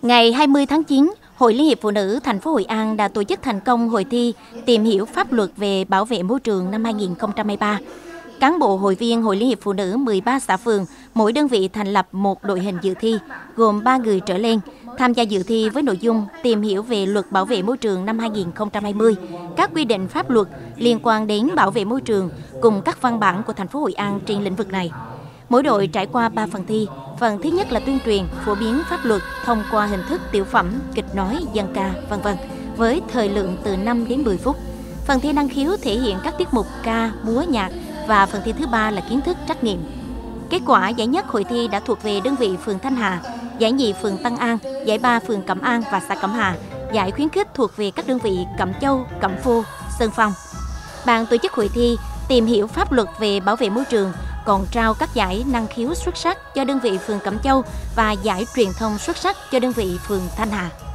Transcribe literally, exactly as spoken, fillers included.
Ngày hai mươi tháng chín, Hội Liên hiệp Phụ nữ thành phố Hội An đã tổ chức thành công hội thi tìm hiểu pháp luật về bảo vệ môi trường năm hai nghìn không trăm hai mươi ba. Cán bộ hội viên Hội Liên hiệp Phụ nữ mười ba xã phường, mỗi đơn vị thành lập một đội hình dự thi, gồm ba người trở lên, tham gia dự thi với nội dung tìm hiểu về luật bảo vệ môi trường năm hai nghìn không trăm hai mươi, các quy định pháp luật liên quan đến bảo vệ môi trường cùng các văn bản của thành phố Hội An trên lĩnh vực này. Mỗi đội trải qua ba phần thi. Phần thứ nhất là tuyên truyền, phổ biến pháp luật thông qua hình thức tiểu phẩm, kịch nói, dân ca, vân vân với thời lượng từ năm đến mười phút. Phần thi năng khiếu thể hiện các tiết mục ca, múa, nhạc và phần thi thứ ba là kiến thức trắc nghiệm. Kết quả giải nhất hội thi đã thuộc về đơn vị phường Thanh Hà, giải nhì phường Tân An, giải ba phường Cẩm An và xã Cẩm Hà, giải khuyến khích thuộc về các đơn vị Cẩm Châu, Cẩm Phô, Sơn Phong. Ban tổ chức hội thi tìm hiểu pháp luật về bảo vệ môi trường còn trao các giải năng khiếu xuất sắc cho đơn vị phường Cẩm Châu và giải truyền thông xuất sắc cho đơn vị phường Thanh Hà.